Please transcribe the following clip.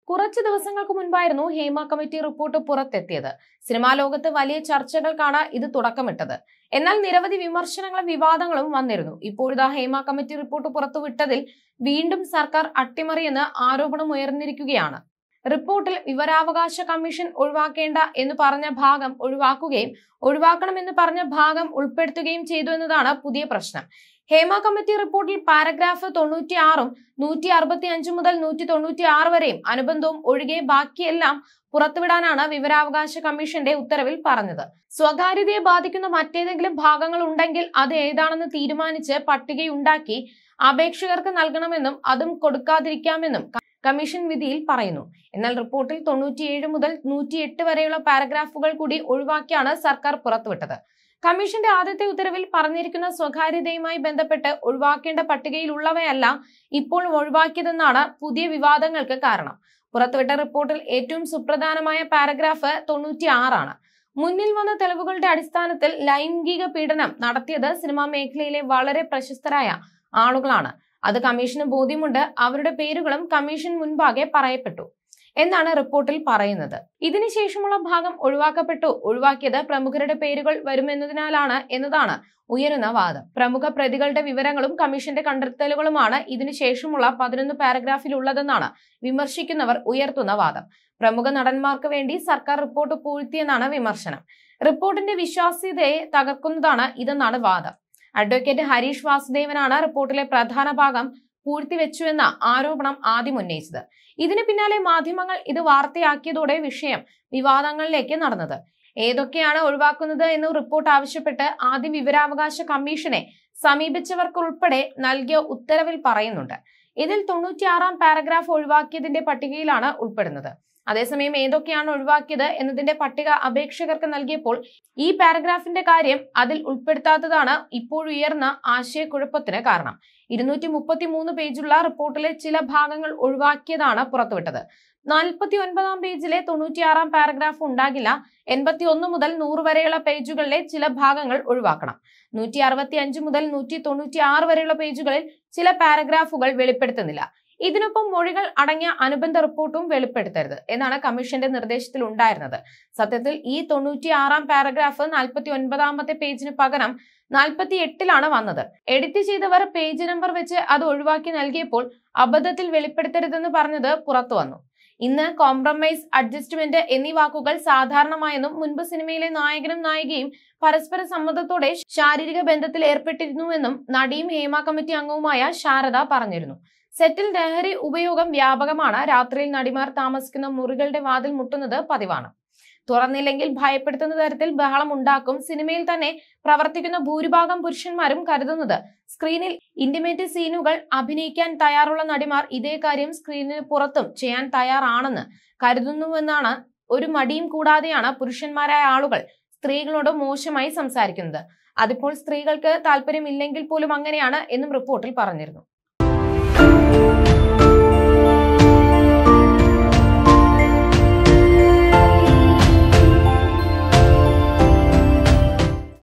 കുറച്ചു ദിവസങ്ങൾക്ക് മുൻപായിരുന്നു ഹേമ കമ്മിറ്റി റിപ്പോർട്ട് പുറത്തെത്തിയത്. സിനിമാ ലോകത്ത് വലിയ ചർച്ചകൾക്കാണ് ഇത് തുടക്കമിട്ടത്. എന്നാൽ നിരവധി വിമർശനങ്ങളും വിവാദങ്ങളും വന്നിരുന്നു. ഇപ്പോഴിതാ ഹേമ കമ്മിറ്റി റിപ്പോർട്ട് പുറത്തുവിട്ടതിൽ വീണ്ടും സർക്കാർ അട്ടിമറിയെന്ന് ആരോപണം ഉയർന്നിരിക്കുകയാണ്. റിപ്പോർട്ടിൽ വിവരാവകാശ കമ്മീഷൻ ഒഴിവാക്കേണ്ട എന്ന് പറഞ്ഞ ഭാഗം ഒഴിവാക്കുകയും ഒഴിവാക്കണമെന്ന് പറഞ്ഞ ഭാഗം ഉൾപ്പെടുത്തുകയും ചെയ്തു എന്നതാണ് പുതിയ പ്രശ്നം. ഹേമ കമ്മിറ്റി റിപ്പോർട്ടിൽ പാരഗ്രാഫ് 96ഉം 165 മുതൽ 196 വരെയും അനുബന്ധവും ഒഴികെ ബാക്കിയെല്ലാം പുറത്തുവിടാനാണ് വിവരാവകാശ കമ്മീഷന്റെ ഉത്തരവിൽ പറഞ്ഞത്. സ്വകാര്യതയെ ബാധിക്കുന്ന മറ്റേതെങ്കിലും ഭാഗങ്ങൾ ഉണ്ടെങ്കിൽ അത് ഏതാണെന്ന് തീരുമാനിച്ച് പട്ടികയുണ്ടാക്കി അപേക്ഷകർക്ക് നൽകണമെന്നും അതും കൊടുക്കാതിരിക്കാമെന്നും കമ്മീഷൻ വിധിയിൽ പറയുന്നു. എന്നാൽ റിപ്പോർട്ടിൽ 97 മുതൽ 108 വരെയുള്ള പാരഗ്രാഫുകൾ കൂടി ഒഴിവാക്കിയാണ് സർക്കാർ പുറത്തുവിട്ടത്. കമ്മീഷന്റെ ആദ്യത്തെ ഉത്തരവിൽ പറഞ്ഞിരിക്കുന്ന സ്വകാര്യതയുമായി ബന്ധപ്പെട്ട് ഒഴിവാക്കേണ്ട പട്ടികയിലുള്ളവയല്ല ഇപ്പോൾ ഒഴിവാക്കിയതെന്നാണ് പുതിയ വിവാദങ്ങൾക്ക് കാരണം. പുറത്തുവിട്ട റിപ്പോർട്ടിൽ ഏറ്റവും സുപ്രധാനമായ പാരഗ്രാഫ് 96 മുന്നിൽ വന്ന തെളിവുകളുടെ അടിസ്ഥാനത്തിൽ ലൈംഗിക പീഡനം നടത്തിയത് സിനിമാ മേഖലയിലെ വളരെ പ്രശസ്തരായ ആളുകളാണ്. അത് കമ്മീഷന് ബോധ്യമുണ്ട്. അവരുടെ പേരുകളും കമ്മീഷൻ മുൻപാകെ പറയപ്പെട്ടു എന്നാണ് റിപ്പോർട്ടിൽ പറയുന്നത്. ഇതിനുശേഷമുള്ള ഭാഗം ഒഴിവാക്കിയത് പ്രമുഖരുടെ പേരുകൾ വരുമെന്നതിനാലാണ് എന്നതാണ് ഉയരുന്ന വാദം. പ്രമുഖ പ്രതികളുടെ വിവരങ്ങളും കമ്മീഷന്റെ കണ്ടെത്തലുകളുമാണ് ഇതിനുശേഷമുള്ള 11 പാരഗ്രാഫിൽ ഉള്ളതെന്നാണ് വിമർശിക്കുന്നവർ ഉയർത്തുന്ന വാദം. പ്രമുഖ നടന്മാർക്ക് വേണ്ടി സർക്കാർ റിപ്പോർട്ട് പൂഴ്ത്തിയെന്നാണ് വിമർശനം. റിപ്പോർട്ടിന്റെ വിശ്വാസ്യതയെ തകർക്കുന്നതാണ് ഇതെന്നാണ് വാദം. അഡ്വക്കേറ്റ് ഹരീഷ് വാസുദേവനാണ് റിപ്പോർട്ടിലെ പ്രധാന ഭാഗം പൂഴ്ത്തിവെച്ചുവെന്ന ആരോപണം ആദ്യം ഉന്നയിച്ചത്. ഇതിന് പിന്നാലെ മാധ്യമങ്ങൾ ഇത് വാർത്തയാക്കിയതോടെ വിഷയം വിവാദങ്ങളിലേക്ക് നടന്നത്. ഏതൊക്കെയാണ് ഒഴിവാക്കുന്നത് എന്ന് റിപ്പോർട്ട് ആവശ്യപ്പെട്ട് ആദ്യം വിവരാവകാശ കമ്മീഷനെ സമീപിച്ചവർക്കുൾപ്പെടെ നൽകിയ ഉത്തരവിൽ പറയുന്നുണ്ട്. ഇതിൽ 96 പാരഗ്രാഫ് ഒഴിവാക്കിയതിന്റെ പട്ടികയിലാണ് ഉൾപ്പെടുന്നത്. അതേസമയം ഏതൊക്കെയാണ് ഒഴിവാക്കിയത് എന്നതിന്റെ പട്ടിക അപേക്ഷകർക്ക് നൽകിയപ്പോൾ ഈ പാരഗ്രാഫിന്റെ കാര്യം അതിൽ ഉൾപ്പെടുത്താത്തതാണ് ഇപ്പോഴുയർന്ന ആശയക്കുഴപ്പത്തിന് കാരണം. 233 പേജുള്ള റിപ്പോർട്ടിലെ ചില ഭാഗങ്ങൾ ഒഴിവാക്കിയതാണ് പുറത്തുവിട്ടത്. 49 പേജിലെ 96 പാരഗ്രാഫ് ഉണ്ടാകില്ല. 81 മുതൽ 100 വരെയുള്ള പേജുകളിലെ ചില ഭാഗങ്ങൾ ഒഴിവാക്കണം. 165 മുതൽ 196 വരെയുള്ള പേജുകളിൽ ചില പാരഗ്രാഫുകൾ വെളിപ്പെടുത്തുന്നില്ല. ഇതിനൊപ്പം മൊഴികൾ അടങ്ങിയ അനുബന്ധ റിപ്പോർട്ടും വെളിപ്പെടുത്തരുത് എന്നാണ് കമ്മീഷന്റെ നിർദ്ദേശത്തിൽ ഉണ്ടായിരുന്നത്. സത്യത്തിൽ ഈ 96 പാരഗ്രാഫ് 49 പേജിന് പകരം 48 വന്നത്. എഡിറ്റ് ചെയ്തവർ പേജ് നമ്പർ വെച്ച് അത് ഒഴിവാക്കി നൽകിയപ്പോൾ അബദ്ധത്തിൽ വെളിപ്പെടുത്തരുതെന്ന് പറഞ്ഞത് പുറത്തു വന്നു. ഇന്ന് കോംപ്രമൈസ്, അഡ്ജസ്റ്റ്മെന്റ് എന്നീ വാക്കുകൾ സാധാരണമായെന്നും മുൻപ് സിനിമയിലെ നായകനും നായികയും പരസ്പര സമ്മതത്തോടെ ശാരീരിക ബന്ധത്തിൽ ഏർപ്പെട്ടിരുന്നുവെന്നും നടിയും ഹേമ കമ്മിറ്റി അംഗവുമായ ശാരദ പറഞ്ഞിരുന്നു. സെറ്റിൽ ലഹരി ഉപയോഗം വ്യാപകമാണ്. രാത്രിയിൽ നടിമാർ താമസിക്കുന്ന മുറികളുടെ വാതിൽ മുട്ടുന്നത് പതിവാണ്. തുറന്നില്ലെങ്കിൽ ഭയപ്പെടുത്തുന്ന തരത്തിൽ ബഹളം ഉണ്ടാക്കും. സിനിമയിൽ തന്നെ പ്രവർത്തിക്കുന്ന ഭൂരിഭാഗം പുരുഷന്മാരും കരുതുന്നത് സ്ക്രീനിൽ ഇന്റിമേറ്റ് സീനുകൾ അഭിനയിക്കാൻ തയ്യാറുള്ള നടിമാർ ഇതേ കാര്യം സ്ക്രീനിന് പുറത്തും ചെയ്യാൻ തയ്യാറാണെന്ന് കരുതുന്നുവെന്നാണ്. ഒരു മടിയും കൂടാതെയാണ് പുരുഷന്മാരായ ആളുകൾ സ്ത്രീകളോട് മോശമായി സംസാരിക്കുന്നത്. അതിപ്പോൾ സ്ത്രീകൾക്ക് താല്പര്യമില്ലെങ്കിൽ പോലും അങ്ങനെയാണ് എന്നും റിപ്പോർട്ടിൽ പറഞ്ഞിരുന്നു.